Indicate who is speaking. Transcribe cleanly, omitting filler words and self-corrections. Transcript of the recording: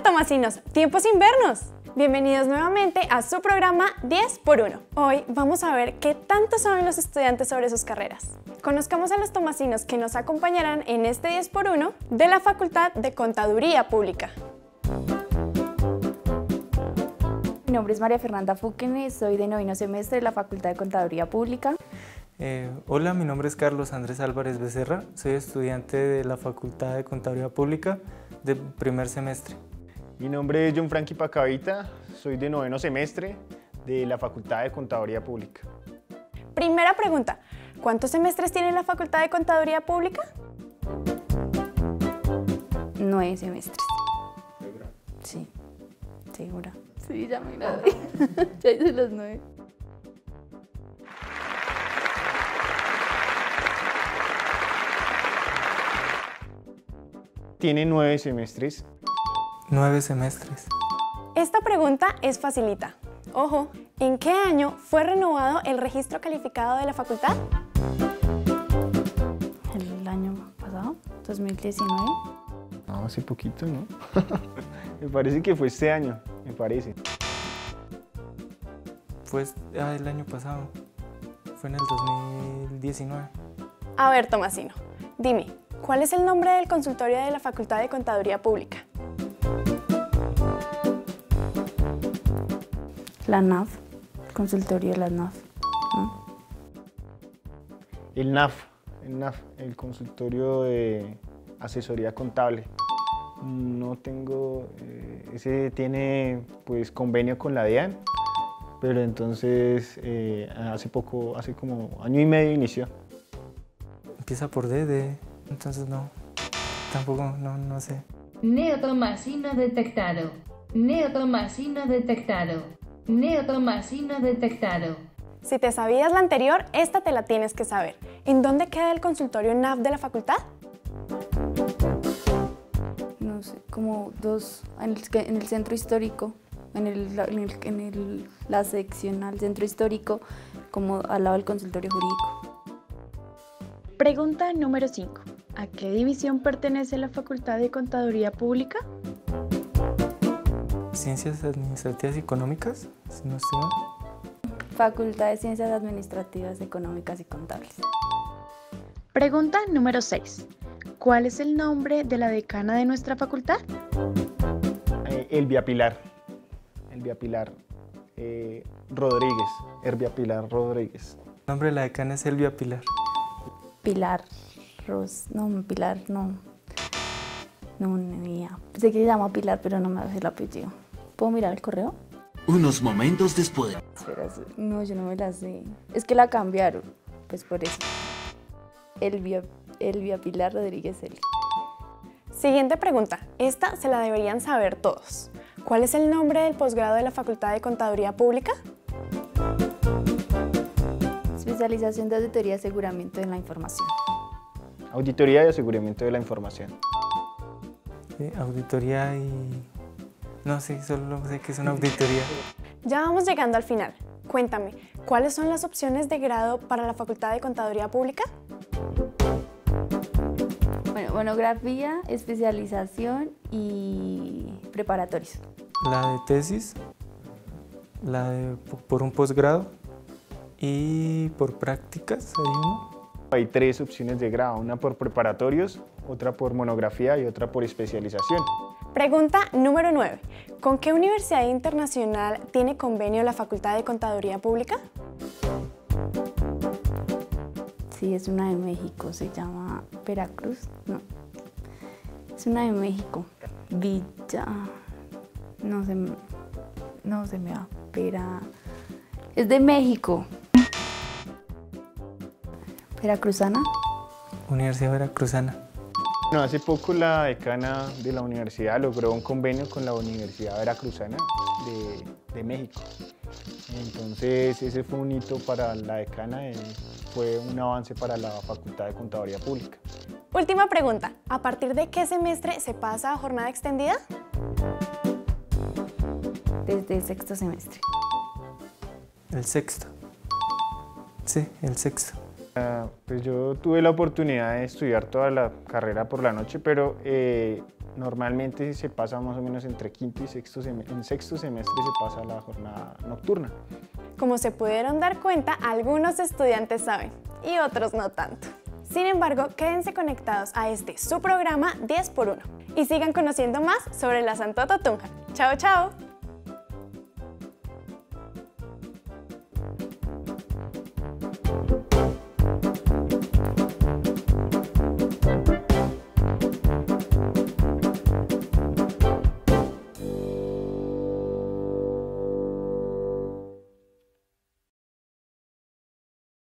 Speaker 1: Tomasinos, tiempo sin vernos. Bienvenidos nuevamente a su programa 10 por 1. Hoy vamos a ver qué tanto saben los estudiantes sobre sus carreras. Conozcamos a los tomasinos que nos acompañarán en este 10 por 1 de la Facultad de Contaduría Pública.
Speaker 2: Mi nombre es María Fernanda Fúquene, soy de noveno semestre de la Facultad de Contaduría Pública.
Speaker 3: Hola, mi nombre es Carlos Andrés Álvarez Becerra, soy estudiante de la Facultad de Contaduría Pública de primer semestre.
Speaker 4: Mi nombre es John Franky Pacavita, soy de noveno semestre de la Facultad de Contaduría Pública.
Speaker 1: Primera pregunta, ¿cuántos semestres tiene la Facultad de Contaduría Pública?
Speaker 2: 9 semestres.
Speaker 4: ¿Segura?
Speaker 2: Sí, segura. Sí, ya me gradué. Ya hice los 9.
Speaker 4: Tiene 9 semestres.
Speaker 3: 9 semestres.
Speaker 1: Esta pregunta es facilita. Ojo, ¿en qué año fue renovado el registro calificado de la facultad?
Speaker 2: El año pasado, 2019.
Speaker 4: No, hace poquito, ¿no? Me parece que fue este año, me parece.
Speaker 3: Fue el año pasado, fue en el 2019.
Speaker 1: A ver, Tomasino, dime, ¿cuál es el nombre del consultorio de la Facultad de Contaduría Pública?
Speaker 2: La NAF, consultorio de la NAF. ¿No?
Speaker 4: El NAF, el consultorio de asesoría contable. No tengo, ese tiene pues convenio con la DIAN, pero entonces hace como año y medio inició.
Speaker 3: Empieza por D, entonces no, tampoco, no sé.
Speaker 5: Neotomasino detectado. Neotomasino detectado. Neotomasino detectado.
Speaker 1: Si te sabías la anterior, esta te la tienes que saber. ¿En dónde queda el consultorio NAF de la facultad?
Speaker 2: No sé, como en el centro histórico, la seccional centro histórico, como al lado del consultorio jurídico.
Speaker 6: Pregunta número 5. ¿A qué división pertenece la Facultad de Contaduría Pública?
Speaker 3: Ciencias Administrativas y Económicas, si no estoy mal.
Speaker 2: Facultad de Ciencias Administrativas, Económicas y Contables.
Speaker 6: Pregunta número 6. ¿Cuál es el nombre de la decana de nuestra facultad?
Speaker 4: Elvia Pilar Rodríguez, Elvia Pilar Rodríguez.
Speaker 3: El nombre de la decana es Elvia Pilar.
Speaker 2: Pilar no. No, ni idea. Sé que se llama Pilar, pero no me hace el apellido. ¿Puedo mirar el correo?
Speaker 7: Unos momentos después.
Speaker 2: Espera, no, yo no me la sé. Es que la cambiaron, pues por eso. Elvia Pilar Rodríguez Eli.
Speaker 1: Siguiente pregunta. Esta se la deberían saber todos. ¿Cuál es el nombre del posgrado de la Facultad de Contaduría Pública?
Speaker 2: Especialización de Auditoría y Aseguramiento de la Información.
Speaker 4: Auditoría y Aseguramiento de la Información.
Speaker 3: Sí, auditoría y... No sé, solo sé que es una auditoría.
Speaker 1: Ya vamos llegando al final. Cuéntame, ¿cuáles son las opciones de grado para la Facultad de Contaduría Pública?
Speaker 2: Bueno, monografía, especialización y preparatorios.
Speaker 3: La de tesis, la de por un posgrado y por prácticas, hay uno.
Speaker 4: Hay 3 opciones de grado, una por preparatorios, otra por monografía y otra por especialización.
Speaker 1: Pregunta número 9. ¿Con qué universidad internacional tiene convenio la Facultad de Contaduría Pública?
Speaker 2: Sí, es una de México, se llama Veracruz, no. Es una de México. Villa, no se me va, es de México. ¿Veracruzana?
Speaker 3: Universidad Veracruzana.
Speaker 4: Bueno, hace poco la decana de la universidad logró un convenio con la Universidad Veracruzana de México. Entonces ese fue un hito para la decana, fue un avance para la Facultad de Contaduría Pública.
Speaker 1: Última pregunta. ¿A partir de qué semestre se pasa a jornada extendida?
Speaker 2: Desde el 6º semestre.
Speaker 3: El 6º. Sí, el 6º.
Speaker 4: Pues yo tuve la oportunidad de estudiar toda la carrera por la noche, pero normalmente se pasa más o menos entre quinto y sexto semestre. En sexto semestre se pasa la jornada nocturna.
Speaker 1: Como se pudieron dar cuenta, algunos estudiantes saben y otros no tanto. Sin embargo, quédense conectados a su programa 10x1 y sigan conociendo más sobre la Santo Totunga. ¡Chao, chao!